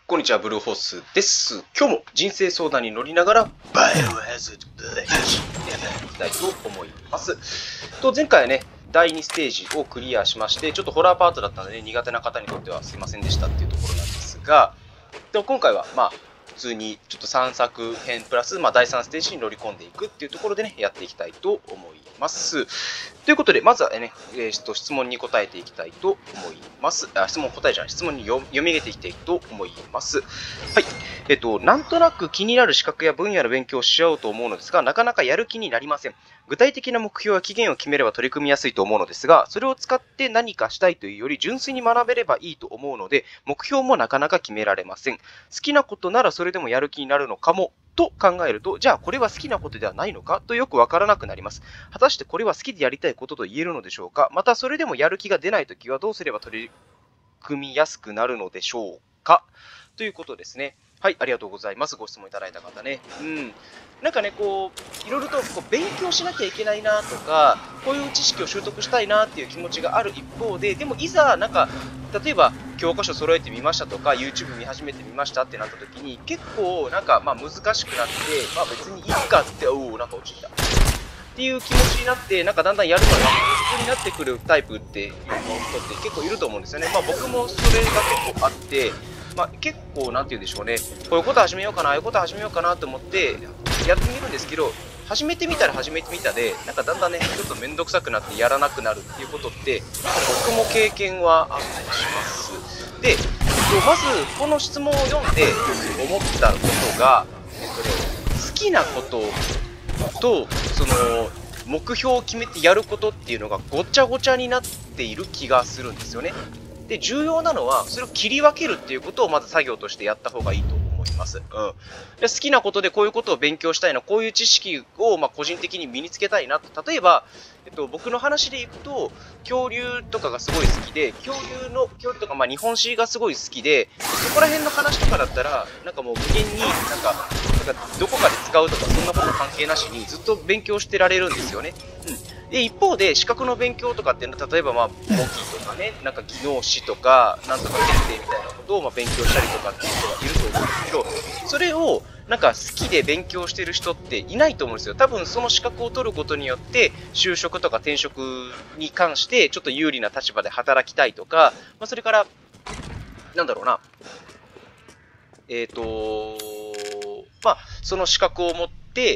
こんにちは、ブルーホースです。今日も人生相談に乗りながら、バイオハザードブレイクやっていきたいと思います。前回はね、第2ステージをクリアしまして、ちょっとホラーパートだったので、ね、苦手な方にとってはすいませんでしたっていうところなんですが、今回は、普通にちょっと3作編プラス、第3ステージに乗り込んでいくっていうところでね、やっていきたいと思います。ということで、まずはね、質問に答えていきたいと思います。質問に読み上げていきたいと思います。はい。なんとなく気になる資格や分野の勉強をしようと思うのですが、なかなかやる気になりません。具体的な目標や期限を決めれば取り組みやすいと思うのですが、それを使って何かしたいというより、純粋に学べればいいと思うので、目標もなかなか決められません。好きなことならそれでもやる気になるのかも、と考えると、じゃあこれは好きなことではないのかとよくわからなくなります。果たしてこれは好きでやりたいことと言えるのでしょうか。またそれでもやる気が出ないときはどうすれば取り組みやすくなるのでしょうか、ということですね。はい、ありがとうございます。ご質問いただいた方ね。なんかね、いろいろと勉強しなきゃいけないなとか、こういう知識を習得したいなっていう気持ちがある一方で、でもいざ、例えば教科書揃えてみましたとか、YouTube 見始めてみましたってなった時に、結構難しくなって、別にいいかって、なんか落ちた。っていう気持ちになって、だんだんやるのが普通になってくるタイプっていう人って結構いると思うんですよね。僕もそれが結構あって、結構、なんて言うんでしょうね、こういうこと始めようかな、ああいうこと始めようかなと思ってやってみるんですけど、始めてみたら始めてみたで、だんだんね、ちょっと面倒くさくなってやらなくなるっていうことって、僕も経験はあったりします。で、まず、この質問を読んで思ったことが、好きなことと、目標を決めてやることっていうのがごちゃごちゃになっている気がするんですよね。で、重要なのは、それを切り分けるっていうことをまず作業としてやった方がいいと思います。で、好きなことでこういうことを勉強したいな、こういう知識を個人的に身につけたいなと。例えば、僕の話でいくと、恐竜とかがすごい好きで、恐竜とか、日本史がすごい好きで、そこら辺の話とかだったら、もう無限にどこかで使うとか、そんなこと関係なしにずっと勉強してられるんですよね。で、一方で、資格の勉強とかっていうのは、例えば、簿記とかね、技能史とか、なんとか検定みたいなことを勉強したりとかっていう人がいると思うんですけど、それを、好きで勉強してる人っていないと思うんですよ。多分、その資格を取ることによって、就職とか転職に関して、ちょっと有利な立場で働きたいとか、それから、なんだろうな、その資格を持って、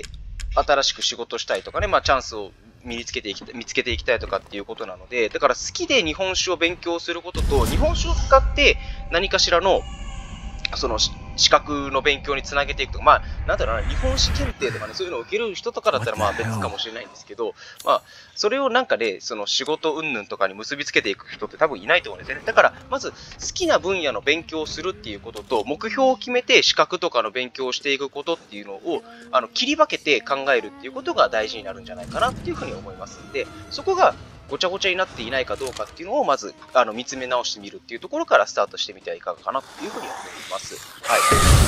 新しく仕事したいとかね、チャンスを見つけていきたいとかっていうことなので、だから好きで日本史を勉強することと、日本史を使って何かしらの、資格の勉強につなげていくとか、なんだろうな、日本史検定とかね、そういうのを受ける人とかだったら別かもしれないんですけど、それを仕事云々とかに結びつけていく人って多分いないと思うんですよね。だから、まず、好きな分野の勉強をするっていうことと、目標を決めて資格とかの勉強をしていくことっていうのを、切り分けて考えるっていうことが大事になるんじゃないかなっていうふうに思いますんで、そこが、ごちゃごちゃになっていないかどうかっていうのをまず見つめ直してみるっていうところからスタートしてみてはいかがかなというふうに思います。はい。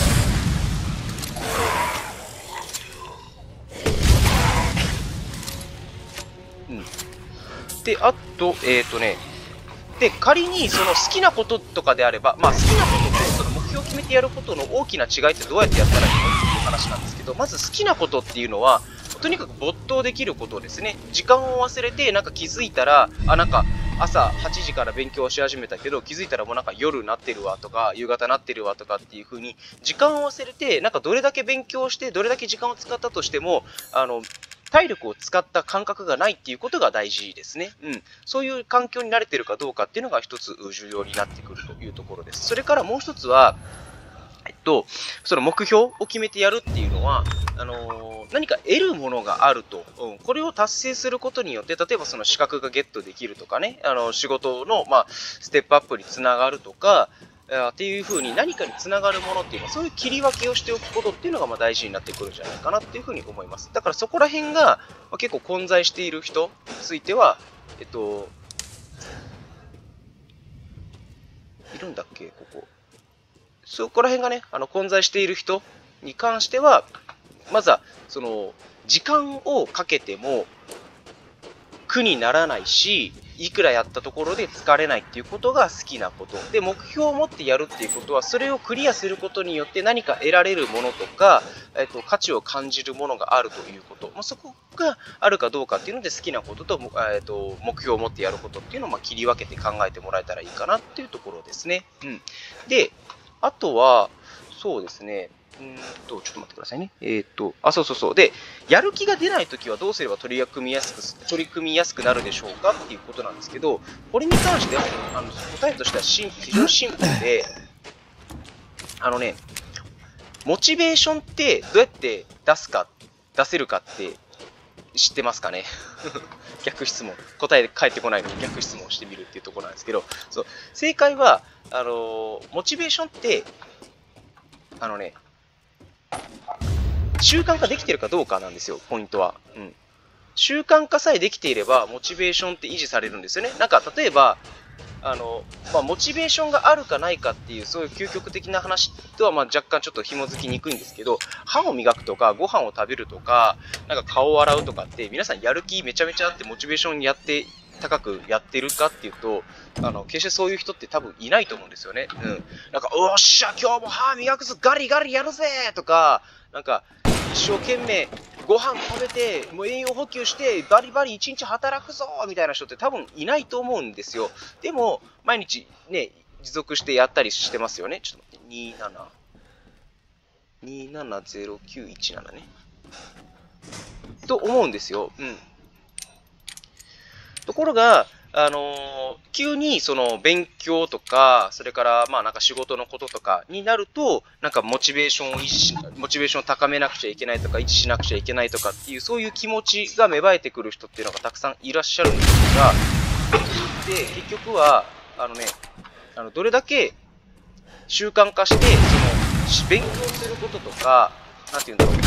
で、あと、で、仮にその好きなこととかであれば、好きなこととその目標を決めてやることの大きな違いってどうやってやったらいいのっていう話なんですけど、まず好きなことっていうのは、とにかく没頭できることですね。時間を忘れて、気づいたら、朝8時から勉強し始めたけど、気づいたらもう夜になってるわとか、夕方になってるわとかっていう風に、時間を忘れて、どれだけ勉強して、どれだけ時間を使ったとしても、体力を使った感覚がないっていうことが大事ですね。そういう環境に慣れてるかどうかっていうのが一つ重要になってくるというところです。それからもう一つは、その目標を決めてやるっていうのは、何か得るものがあると、これを達成することによって、例えばその資格がゲットできるとかね、仕事の、ステップアップにつながるとか、っていう風に何かにつながるものっていうのは、そういう切り分けをしておくことっていうのが大事になってくるんじゃないかなっていう風に思います。だからそこら辺が結構混在している人については、いるんだっけ、ここ。そこら辺がね、混在している人に関しては、まずは、時間をかけても、 苦にならないし、いくらやったところで疲れないっていうことが好きなこと。で、目標を持ってやるっていうことは、それをクリアすることによって何か得られるものとか、価値を感じるものがあるということ。そこがあるかどうかっていうので、好きなことと、目標を持ってやることっていうのを切り分けて考えてもらえたらいいかなっていうところですね。で、あとは、そうですね。ちょっと待ってくださいね。そう。で、やる気が出ないときはどうすれば取り組みやすくなるでしょうかっていうことなんですけど、これに関しては、答えとしては非常にシンプルで、モチベーションってどうやって出せるかって知ってますかね逆質問。答え返ってこないのに逆質問をしてみるっていうところなんですけど、そう、正解は、モチベーションって、習慣化できてるかどうかなんですよ、ポイントは。習慣化さえできていれば、モチベーションって維持されるんですよね。なんか、例えば、モチベーションがあるかないかっていう、そういう究極的な話とは、若干ちょっと紐づきにくいんですけど、歯を磨くとか、ご飯を食べるとか、なんか顔を洗うとかって、皆さんやる気めちゃめちゃあって、モチベーション高くやってるかっていうと、決してそういう人って多分いないと思うんですよね。なんか、おっしゃ、今日も歯磨くぞ、ガリガリやるぜとか、なんか、一生懸命ご飯食べて、もう栄養補給して、バリバリ一日働くぞみたいな人って多分いないと思うんですよ。でも、毎日ね、持続してやったりしてますよね。ちょっと待って、270917ね。と思うんですよ。ところが、急にその勉強とか、それからなんか仕事のこととかになると、なんかモチベーションを高めなくちゃいけないとか、維持しなくちゃいけないとかっていう、そういう気持ちが芽生えてくる人っていうのがたくさんいらっしゃるんですが、で、結局は、どれだけ習慣化して、勉強することとか、なんていうんだろう、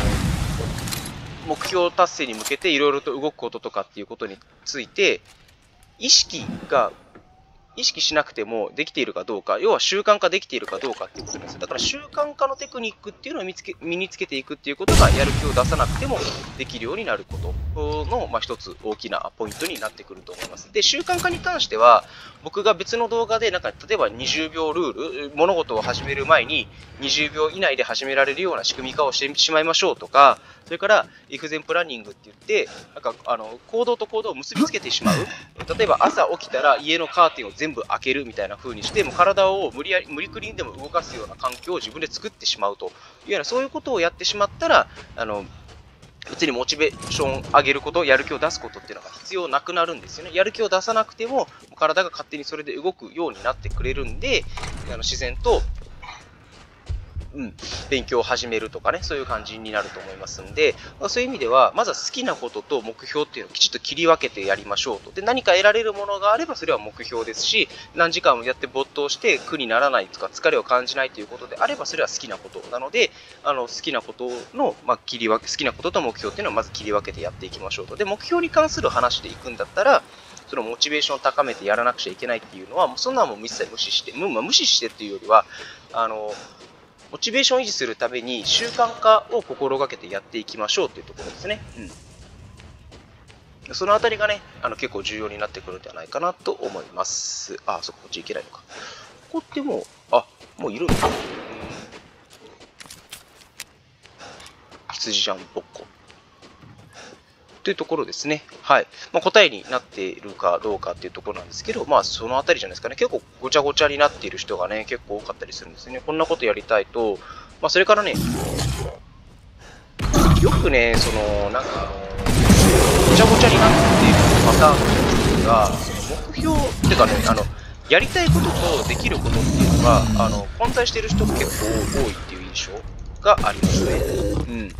目標達成に向けていろいろと動くこととかっていうことについて、意識しなくてもできているかどうか、要は習慣化できているかどうかっていうことなんですよ。だから習慣化のテクニックっていうのを身につけていくっていうことが、やる気を出さなくてもできるようになることの、一つ大きなポイントになってくると思います。で、習慣化に関しては、僕が別の動画で、なんか例えば20秒ルール、物事を始める前に20秒以内で始められるような仕組み化をしてしまいましょうとか、それから、イフゼンプランニングって言って、なんか、行動と行動を結びつけてしまう。例えば、朝起きたら家のカーテンを全部開けるみたいな風にして、もう体を無理くりにでも動かすような環境を自分で作ってしまうというような、そういうことをやってしまったら、別にモチベーションを上げること、やる気を出すことっていうのが必要なくなるんですよね。やる気を出さなくても、体が勝手にそれで動くようになってくれるんで、自然と、勉強を始めるとかね、そういう感じになると思いますんで、そういう意味では、まずは好きなことと目標っていうのをきちっと切り分けてやりましょうと。で、何か得られるものがあれば、それは目標ですし、何時間もやって没頭して苦にならないとか、疲れを感じないということであれば、それは好きなことなので、好きなことの、好きなことと目標っていうのをまず切り分けてやっていきましょうと。で、目標に関する話でいくんだったら、そのモチベーションを高めてやらなくちゃいけないっていうのは、そんなのも一切無視してっていうよりは、モチベーションを維持するために習慣化を心がけてやっていきましょうというところですね。そのあたりがね、結構重要になってくるんじゃないかなと思います。こっち行けないのか。ここってもう、もういるんだ。羊じゃん、ぼっこ。というところですね。はい。答えになっているかどうかっていうところなんですけど、そのあたりじゃないですかね。結構ごちゃごちゃになっている人がね、結構多かったりするんですね。こんなことやりたいと、それからね、よくね、なんかごちゃごちゃになっているパターンの一つが、目標っていうかね、やりたいこととできることっていうのが、混在している人が結構多いっていう印象がありますね。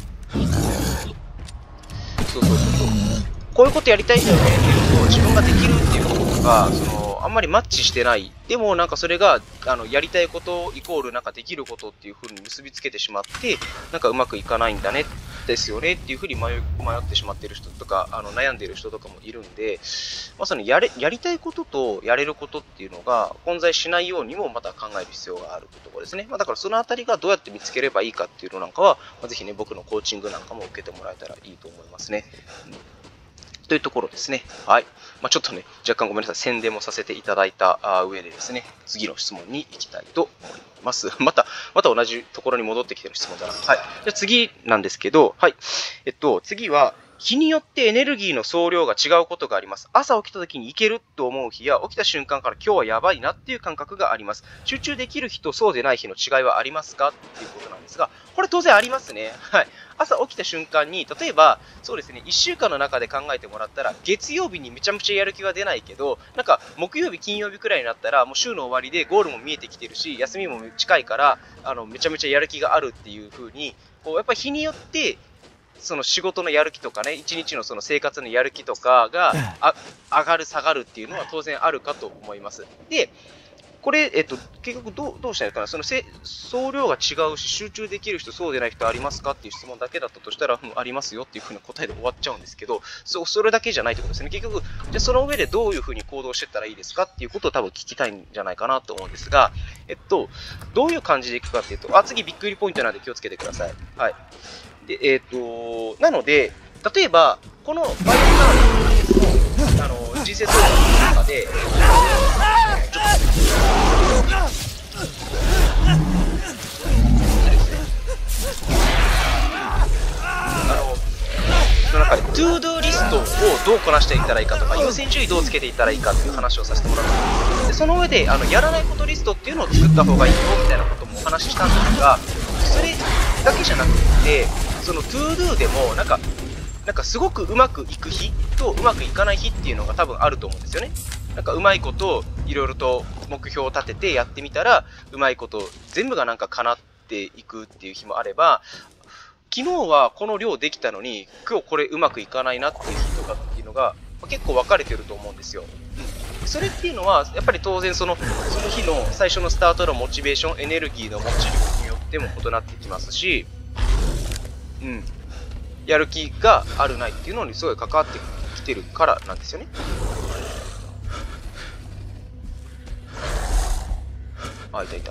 こういうことやりたいんだよねっていうのと、自分ができるっていうことが、あんまりマッチしてない。でもなんかそれが、やりたいことイコールなんかできることっていう風に結びつけてしまって、なんかうまくいかないんだね、ですよねっていう風に迷ってしまっている人とか、悩んでいる人とかもいるんで、やりたいこととやれることっていうのが混在しないようにもまた考える必要があるというところですね。だからそのあたりがどうやって見つければいいかっていうのなんかは、ぜひね、僕のコーチングなんかも受けてもらえたらいいと思いますね。 というところですね。はい。ちょっとね、若干ごめんなさい、宣伝もさせていただいた上でですね、次の質問に行きたいと思います。また同じところに戻ってきてる質問だな。はい。じゃあ次なんですけど、はい。次は、日によってエネルギーの総量が違うことがあります。朝起きた時にいけると思う日や、起きた瞬間から今日はやばいなっていう感覚があります。集中できる日とそうでない日の違いはありますかっていうことなんですが、これ当然ありますね。はい。朝起きた瞬間に、例えば、そうですね、1週間の中で考えてもらったら、月曜日にめちゃめちゃやる気が出ないけど、なんか、木曜日、金曜日くらいになったら、もう週の終わりでゴールも見えてきてるし、休みも近いから、めちゃめちゃやる気があるっていう風に、こう、やっぱり日によって、その仕事のやる気とかね、一日のその生活のやる気とかが上がる、下がるっていうのは当然あるかと思います。で、これ、結局どうしたらいいかな、その総量が違うし、集中できる人、そうでない人ありますかっていう質問だけだったとしたら、ありますよっていうふうな答えで終わっちゃうんですけど、それだけじゃないってことですね。結局、じゃその上でどういうふうに行動していったらいいですかっていうことを多分聞きたいんじゃないかなと思うんですが、どういう感じでいくかっていうと、次びっくりポイントなんで気をつけてください。はい。で、なので、例えば、このバイオカードの人生相談の中で、ちょっとの中で、トゥードゥーリストをどうこなしていったらいいかとか、優先順位どうつけていったらいいかっていう話をさせてもらったんです。でその上で、やらないことリストっていうのを作った方がいいよみたいなこともお話ししたんですが、それだけじゃなくて、そのトゥードゥでもなんかすごくうまくいく日とうまくいかない日っていうのが多分あると思うんですよね。なんかうまいこといろいろと目標を立ててやってみたら、うまいこと全部がなんか叶っていくっていう日もあれば、昨日はこの量できたのに今日これうまくいかないなっていう日とかっていうのが結構分かれてると思うんですよ。それっていうのはやっぱり当然その日の最初のスタートのモチベーション、エネルギーの持ち量によっても異なってきますし、やる気があるないっていうのにすごい関わってきてるからなんですよね。いた。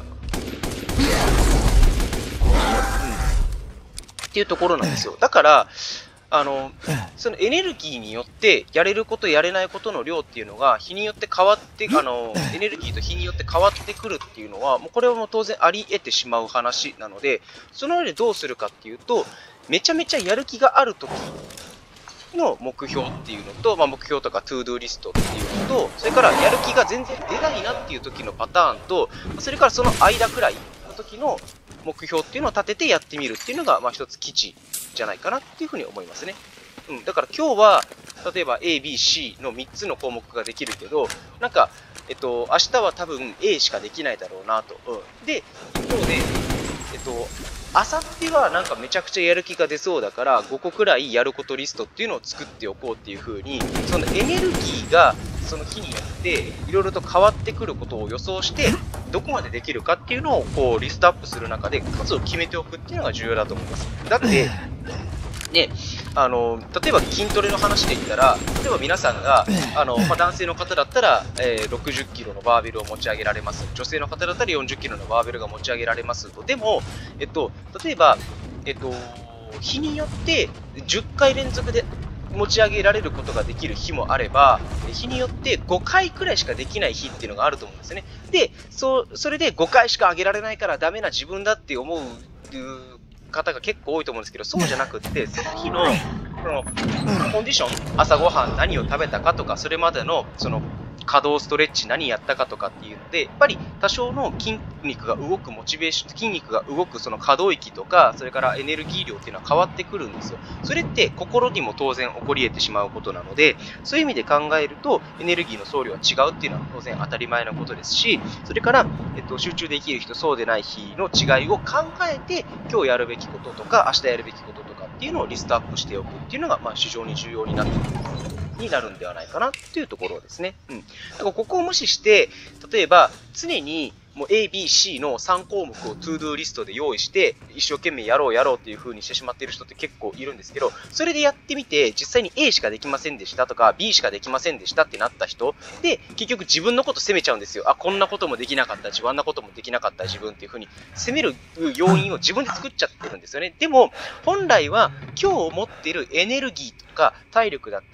っていうところなんですよ。だから、そのエネルギーによってやれることやれないことの量っていうのが日によって変わってエネルギーと日によって変わってくるっていうのはもうこれはもう当然あり得てしまう話なので、その上でどうするかっていうと、めちゃめちゃやる気がある時の目標っていうのと、目標とかトゥードゥーリストっていうのと、それからやる気が全然出ないなっていう時のパターンと、それからその間くらいの時の目標っていうのを立ててやってみるっていうのが一つ基地じゃないかなっていうふうに思いますね。だから今日は例えば A、B、C の3つの項目ができるけど、なんか明日は多分 A しかできないだろうなと。で、一方であさってはなんかめちゃくちゃやる気が出そうだから5個くらいやることリストっていうのを作っておこうっていう風に、そのエネルギーがその日によっていろいろと変わってくることを予想してどこまでできるかっていうのをこうリストアップする中で数を決めておくっていうのが重要だと思います。だってね、例えば筋トレの話で言ったら、例えば皆さんが男性の方だったら、60キロのバーベルを持ち上げられます。女性の方だったら40キロのバーベルが持ち上げられますと。でも、例えば、日によって10回連続で持ち上げられることができる日もあれば、日によって5回くらいしかできない日っていうのがあると思うんですね。で、それで5回しか上げられないからダメな自分だって思う方が結構多いと思うんですけど、そうじゃなくって、その日のコンディション、朝ごはん何を食べたかとか、それまでのその可動ストレッチ何やったかとかっていうので、やっぱり多少の筋肉が動くモチベーション、筋肉が動くその可動域とか、それからエネルギー量っていうのは変わってくるんですよ。それって心にも当然起こり得てしまうことなので、そういう意味で考えるとエネルギーの総量は違うっていうのは当然当たり前のことですし、それから、集中できる日とそうでない日の違いを考えて、今日やるべきこととか明日やるべきこととかっていうのをリストアップしておくっていうのが非常に重要になってくるになるんではないかなっていうところですね。だからここを無視して、例えば常にもう A、B、C の3項目を To-Do リストで用意して、一生懸命やろうっていう風にしてしまっている人って結構いるんですけど、それでやってみて、実際に A しかできませんでしたとか、B しかできませんでしたってなった人で、結局自分のこと責めちゃうんですよ。こんなこともできなかった自分、あんなこともできなかった自分っていう風に責める要因を自分で作っちゃってるんですよね。でも、本来は今日持っているエネルギーとか体力だったら、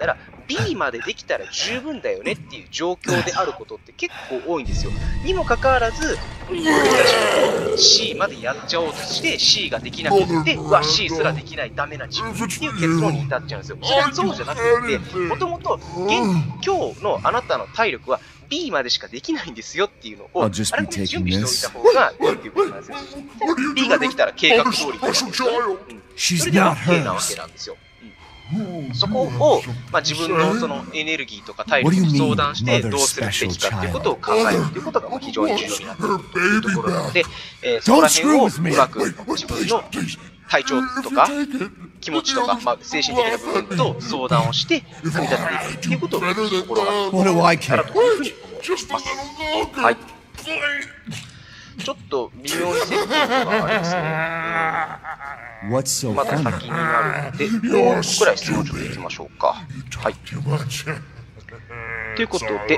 B までできたら十分だよねっていう状況であることって結構多いんですよ。にもかかわらず、C までやっちゃおうとして、C ができなくて、うわ、C すらできない、ダメな自分っていう結論に至っちゃうんですよ。それはそうじゃなくて、もともと今日のあなたの体力は B までしかできないんですよっていうのを、あらかじめ準備しておいた方がいいっていうことなんですよ。B ができたら計画通りとかですよね。それで OK なわけなんですよ。そこを、自分のそのエネルギーとか体力に相談してどうするべきかっていうことを考えるっていうことが非常に重要になっているというところなので、そこら辺をうまく自分の体調とか気持ちとか、精神的な部分と相談をして組み立てていくっていうことを心がけたらというふうに思います。はい。ちょっと微妙に接近がありますね。まだ先になるので、もう1個くらい質問ちょっといきましょうか。はい。ということで、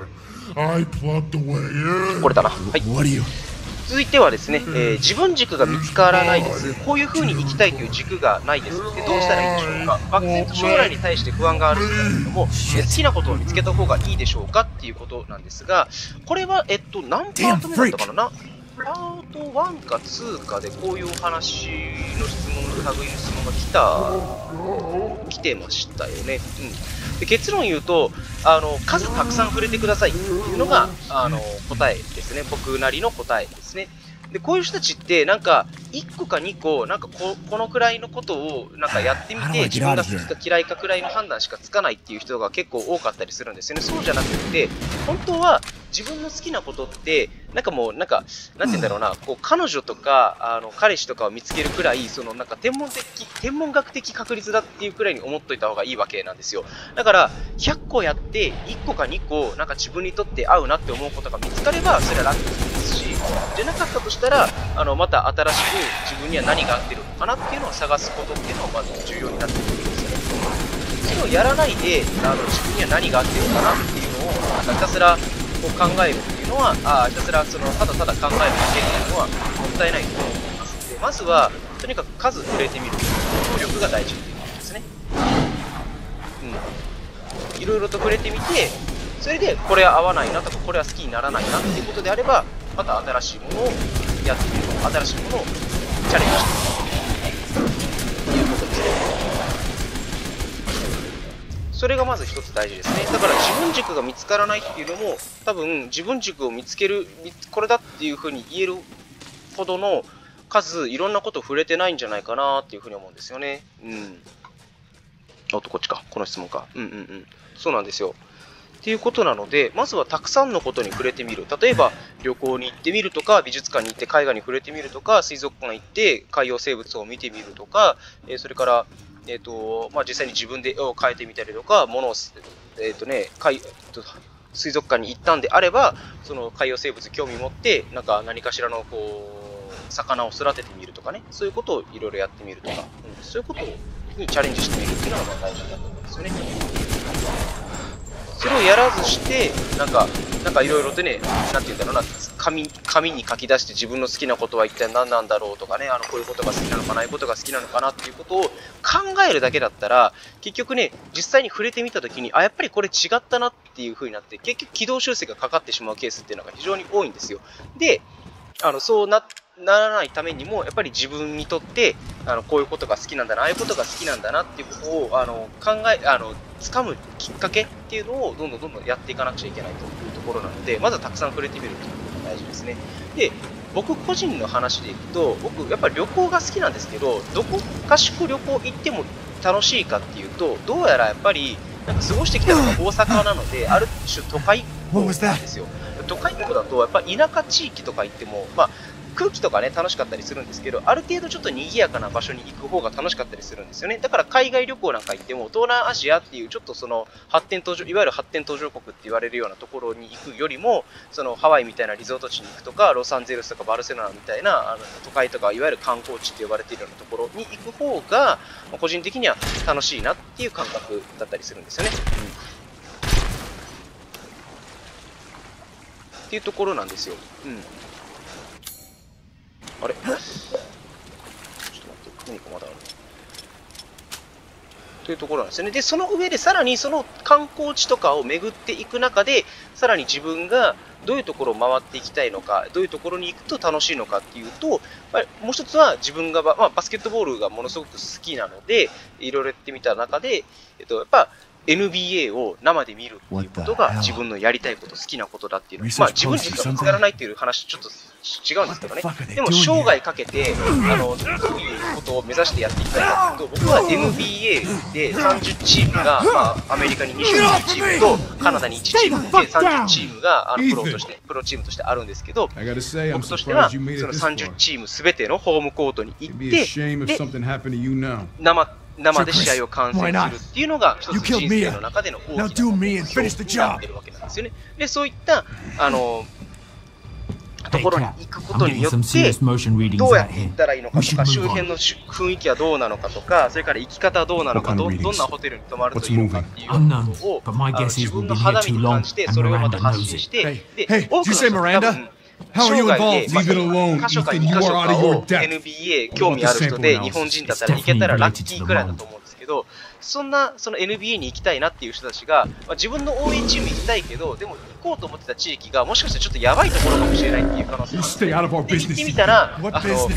これだな。はい。続いてはですね、自分軸が見つからないです。こういう風に生きたいという軸がないです。で、どうしたらいいでしょうか。漠然と将来に対して不安があるんですけれども、好きなことを見つけた方がいいでしょうかっていうことなんですが、これは、何パート目だったかな。パート1か2かでこういうお話の質問の類の質問が来てましたよね。で結論言うと、数たくさん触れてくださいっていうのが答えですね。僕なりの答えですね。でこういう人たちってなんか1個か2個なんかこのくらいのことをなんかやってみて自分が好きか嫌いかくらいの判断しかつかないっていう人が結構多かったりするんですよね。そうじゃなくて本当は自分の好きなことってなんかもうなんて言うんだろうな、こう彼女とか彼氏とかを見つけるくらいそのなんか天文学的確率だっていうくらいに思っといた方がいいわけなんですよ。だから100個やって1個か2個なんか自分にとって合うなって思うことが見つかればそれはラッキーですし、じゃなかったとしたらまた新しく自分には何が合ってるのかなっていうのを探すことっていうのがまず重要になってくるんですよね。それをやらないで自分には何が合ってるのかなっていうのをなんかひたすらこう考えるっていうのはひたすらただただ考えるだけっていうのはもったいないと思いますので、まずはとにかく数触れてみる能力が大事っていうことですね。いろいろと触れてみて、それでこれは合わないなとかこれは好きにならないなっていうことであればまた新しいものをやってみる、新しいものをチャレンジしてみるということですね。それがまず一つ大事ですね。だから自分軸が見つからないっていうのも多分自分軸を見つけるこれだっていうふうに言えるほどの数いろんなこと触れてないんじゃないかなっていうふうに思うんですよね。こっちか、この質問か。そうなんですよ。っていうことなので、まずはたくさんのことに触れてみる。例えば、旅行に行ってみるとか、美術館に行って絵画に触れてみるとか、水族館に行って海洋生物を見てみるとか、それから、実際に自分で絵を描いてみたりとか、物を、水族館に行ったんであれば、その海洋生物興味持って、何かしらの魚を育ててみるとかね、そういうことをいろいろやってみるとか、そういうことにチャレンジしてみるっていうのが大事だと思うんですよね。それをやらずして、いろいろとね、なんていうんだろうな、紙に書き出して自分の好きなことは一体何なんだろうとかね、こういうことが好きなのかな、ああいうことが好きなのかなっていうことを考えるだけだったら、結局ね、実際に触れてみたときに、やっぱりこれ違ったなっていう風になって、結局軌道修正がかかってしまうケースっていうのが非常に多いんですよ。で、そうならないためにも、やっぱり自分にとって、こういうことが好きなんだな、ああいうことが好きなんだなっていうことを、掴むきっかけっていうのをどんどんやっていかなくちゃいけないというところなので、まずはたくさん触れてみるっていうことが大事ですね。で、僕個人の話でいくと、僕やっぱり旅行が好きなんですけど、どこかしこ旅行行っても楽しいかっていうと、どうやらやっぱり過ごしてきたのが大阪なので、ある種都会っ子なんですよ。都会っ子だとやっぱ田舎地域とか行っても、空気とかね楽しかったりするんですけど、ある程度ちょっと賑やかな場所に行く方が楽しかったりするんですよね。だから海外旅行なんか行っても東南アジアっていうちょっとそのいわゆる発展途上国って言われるようなところに行くよりも、そのハワイみたいなリゾート地に行くとか、ロサンゼルスとかバルセロナみたいな都会とかいわゆる観光地って呼ばれているようなところに行く方が個人的には楽しいなっていう感覚だったりするんですよね。っていうところなんですよ。あれちょっと待って、何かまだある。 というところなんですよね。で、その上でさらにその観光地とかを巡っていく中で、さらに自分がどういうところを回っていきたいのか、どういうところに行くと楽しいのかっていうと、もう一つは自分が、バスケットボールがものすごく好きなので、いろいろやってみた中で、やっぱ NBA を生で見るっていうことが自分のやりたいこと、好きなことだっていうの。自分軸が見つからないっていう話、ちょっと違うんですけどね。でも生涯かけて、どういうことを目指してやっていきたいかというと、僕は NBA で30チームが、アメリカに21チームとカナダに1チームで30チームがプロチームとしてあるんですけど、僕としてはその30チームすべてのホームコートに行って、生で試合を観戦するっていうのが一つ人生の中での大きな目標になってるわけなんですよね。で、そういったところに行くことによってどうやって行ったらいいのかとか、周辺の雰囲気はどうなのかとか、それから生き方はどうなのか、どんなホテルに泊まるといいのかっていうことを自分の肌身に感じて、それをまた発信して、で、多くの人が多分生涯で1箇所か2箇所かを NBA 興味ある人で日本人だったら行けたらラッキーくらいだと思うんですけど、その NBA に行きたいなっていう人たちが、自分の応援チーム行きたいけど、でも行こうと思ってた地域がもしかしたらちょっとやばいところかもしれないっていう可能性があって、行ってみたら行く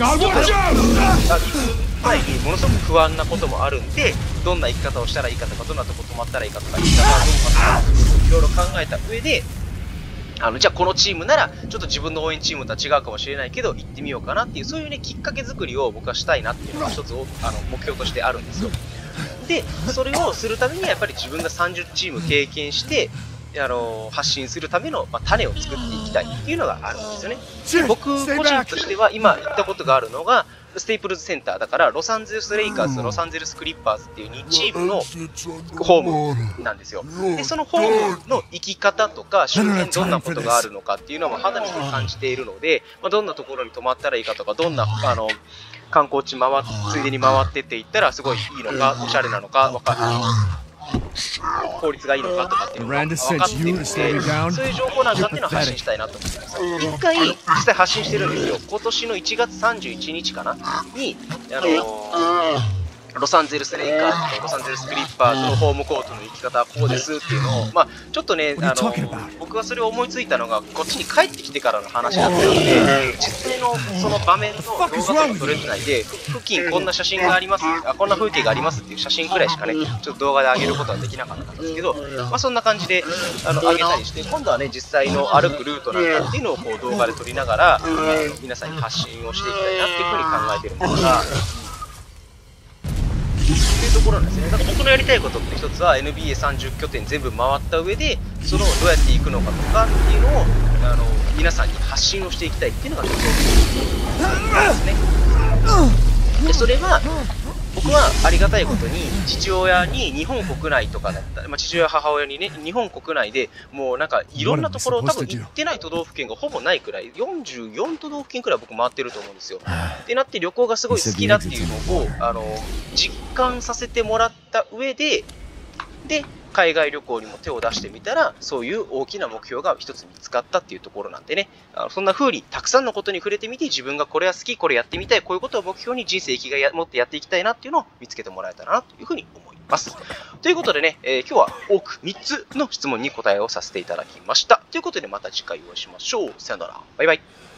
前にものすごく不安なこともあるんで、どんな生き方をしたらいいかとか、どんなとこ泊まったらいいかとか、生き方はどうかとかいろいろ考えた上で、じゃあこのチームならちょっと自分の応援チームとは違うかもしれないけど行ってみようかなっていう、そういうねきっかけ作りを僕はしたいなっていうのが一つ目標としてあるんですよ。で、それをするためにはやっぱり自分が30チーム経験して発信するための、種を作っていきたいっていうのがあるんですよね。で、僕個人としては今言ったことがあるのがステープルズセンターだからロサンゼルスレイカーズとロサンゼルスクリッパーズっていう2チームのホームなんですよ。で、そのホームの生き方とか周辺どんなことがあるのかっていうのも肌身で感じているので、どんなところに泊まったらいいかとか、どんな観光地ついでに回ってっていったらすごいいいのか、おしゃれなのか、効率がいいのかとかっていうのが分かっているので、そういう情報なんかっていうのを発信したいなと思ってます。一回実際発信してるんですよ。今年の1月31日かなにロサンゼルスレイカーズとロサンゼルスクリッパーズのホームコートの行き方はこうですっていうのを、ちょっとね、僕はそれを思いついたのがこっちに帰ってきてからの話だったので、実際のその場面の動画とか撮れてないで、付近こんな写真があります、こんな風景がありますっていう写真くらいしかね、ちょっと動画で上げることはできなかったんですけど、そんな感じで上げたりして、今度はね、実際の歩くルートなんかっていうのをこう動画で撮りながら、皆さんに発信をしていきたいなっていうふうに考えてるんですが、というところなんですね。だから僕のやりたいことって一つは NBA30 拠点全部回った上で、そのどうやっていくのかとかっていうのを皆さんに発信をしていきたいっていうのが一つなんですね。で、それは僕はありがたいことに父親に日本国内とかだったら、父親母親にね日本国内でもうなんかいろんなところ多分行ってない都道府県がほぼないくらい44都道府県くらい僕回ってると思うんですよ。ってなって旅行がすごい好きだっていうのを実感させてもらった上で海外旅行にも手を出してみたらそういう大きな目標が一つ見つかったっていうところなんでね、そんな風にたくさんのことに触れてみて自分がこれは好き、これやってみたい、こういうことを目標に人生生きがい持ってやっていきたいなっていうのを見つけてもらえたらなというふうに思います。ということでね、今日は多く3つの質問に答えをさせていただきました。ということでまた次回お会いしましょう。さよなら。バイバイ。